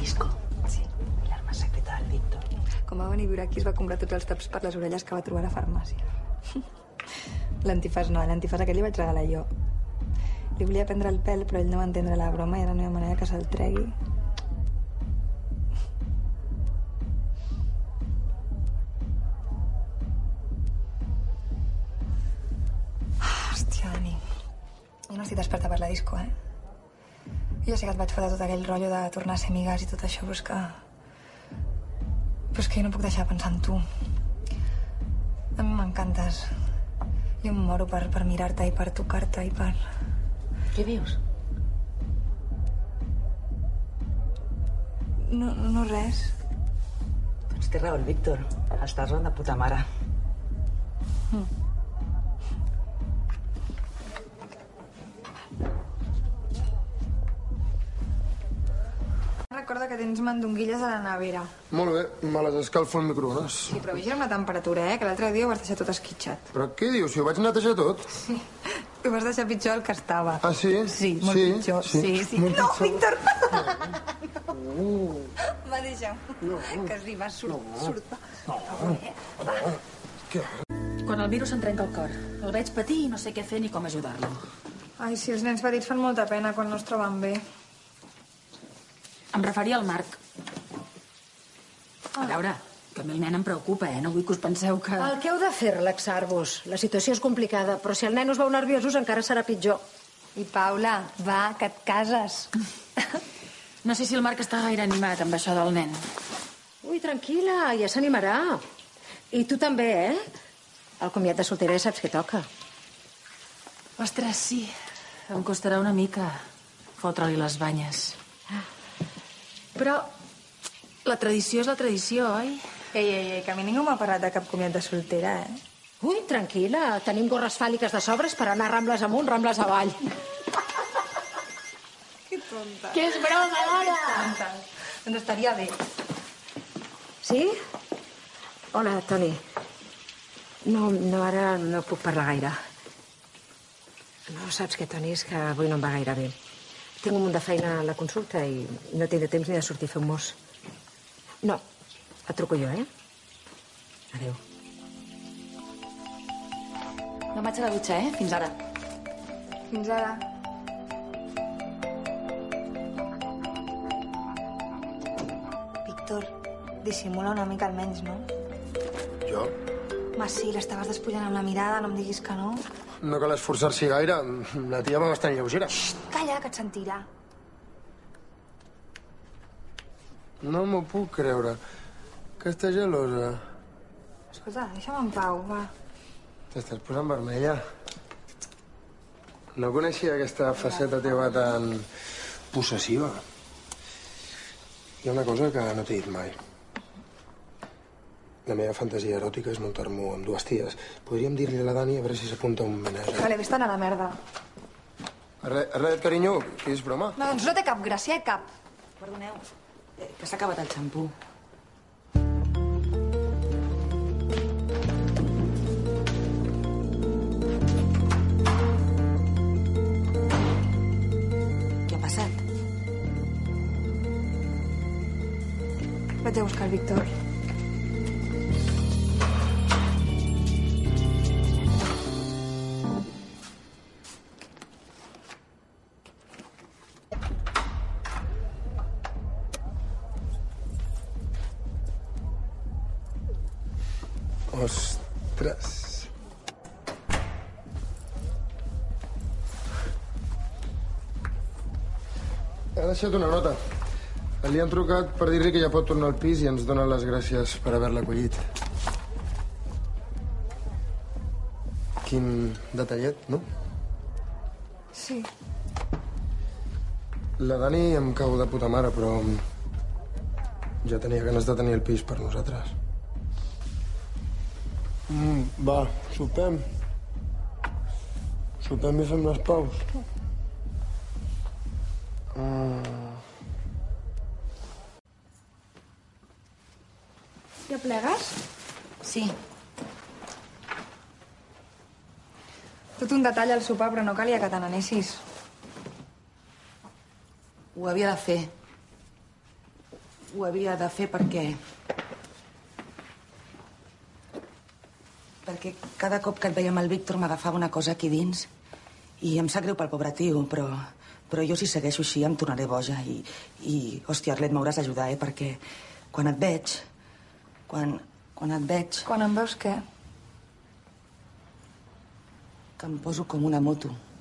disco. Sí. L'arma secreta del Víctor. Com va venir a viure aquí es va comprar tots els taps per les orelles que va trobar a la farmàcia. L'antifàs no, l'antifàs aquest li vaig regalar jo. Li volia prendre el pèl, però ell no va entendre la broma i ara no hi ha manera que se'l tregui. Hòstia, Dani. Jo no estic desperta per la disco, Jo sé que et vaig fotre tot aquell rotllo de tornar a ser amigues i tot això, però és que... jo no puc deixar de pensar en tu. A mi m'encantes. Jo em moro per mirar-te i per tocar-te i per... Què vius? No res. Doncs té raó el Víctor. Estàs de puta mare. Recorda que tens mandonguilles a la nevera. Molt bé, me les escalfo al microones. Sí, però vigila amb la temperatura, que l'altre dia ho vas deixar tot esquitxat. Però què dius? Si ho vaig netejar tot? Sí, ho vas deixar pitjor del que estava. Ah, sí? Sí, molt pitjor. Sí. Molt No, pitjor. Víctor! Va, deixa'm. Que sí, va, surt. Quan el miro se'm trenca el cor. El veig patir i no sé què fer ni com ajudar-lo. Ai, sí, els nens petits fan molta pena quan no es troben bé. Em referia al Marc. A veure, que a mi el nen em preocupa, No vull que us penseu que... El que heu de fer, relaxar-vos. La situació és complicada, però si el nen us veu nerviosos encara serà pitjor. I Paula, va, que et cases. No sé si el Marc està gaire animat amb això del nen. Ui, tranquil·la, ja s'animarà. I tu també, El comiat de soltera ja saps què toca. Ostres, sí. Em costarà una mica fotre-li les banyes. Però la tradició és la tradició, oi? Ei, que a mi ningú m'ha parlat de cap comiat de soltera, Ui, tranquil·la, tenim gorres fàl·liques de sobres per anar rambles amunt, rambles avall. Que tonta. Que és broma, dona! Doncs estaria bé. Sí? Hola, Toni. No, ara no puc parlar gaire. No saps què, Toni? És que avui no em va gaire bé. Tinc un munt de feina a la consulta i no tinc de temps ni de sortir a fer un mos. No, et truco jo, Adéu. No vaig a la dutxa, Fins ara. Fins ara. Víctor, dissimula una mica almenys, no? Jo? Ma, sí, l'estaves despullant amb la mirada, no em diguis que no. No cal esforçar-s'hi gaire. La tia va bastant lleugera. Calla, que et sentirà. No m'ho puc creure. Que estàs gelosa. Escolta, deixa'm en pau, va. T'estàs posant vermella. No coneixia aquesta faceta teva tan possessiva. Hi ha una cosa que no t'he dit mai. La meva fantasia eròtica és muntar-m'ho amb dues ties. Podríem dir-li a la Dani a veure si s'apunta un menatge. Vale, vés-te'n a la merda. Arlet, carinyo, que és broma? No, doncs no té cap gràcia, cap. Perdoneu, que s'ha acabat el xampú. Què ha passat? Vaig a buscar el Víctor. Ostres. Ha deixat una nota. Li han trucat per dir-li que ja pot tornar al pis i ens dona les gràcies per haver-la acollit. Quin detallet, no? Sí. La Dani em cau de puta mare, però ja tenia ganes de tenir el pis per nosaltres. Va, sopem. Sopem i fem les paus. Ja plegues? Sí. Tot un detall al sopar, però no calia que te n'anessis. Ho havia de fer. Ho havia de fer perquè cada cop que et veia amb el Víctor m'agafava una cosa aquí dins i em sap greu pel pobre tio, però jo si segueixo així em tornaré boja i hòstia, Arlet, m'hauràs d'ajudar, perquè quan et veig, quan et veig... Quan em veus què? Que em poso com una moto.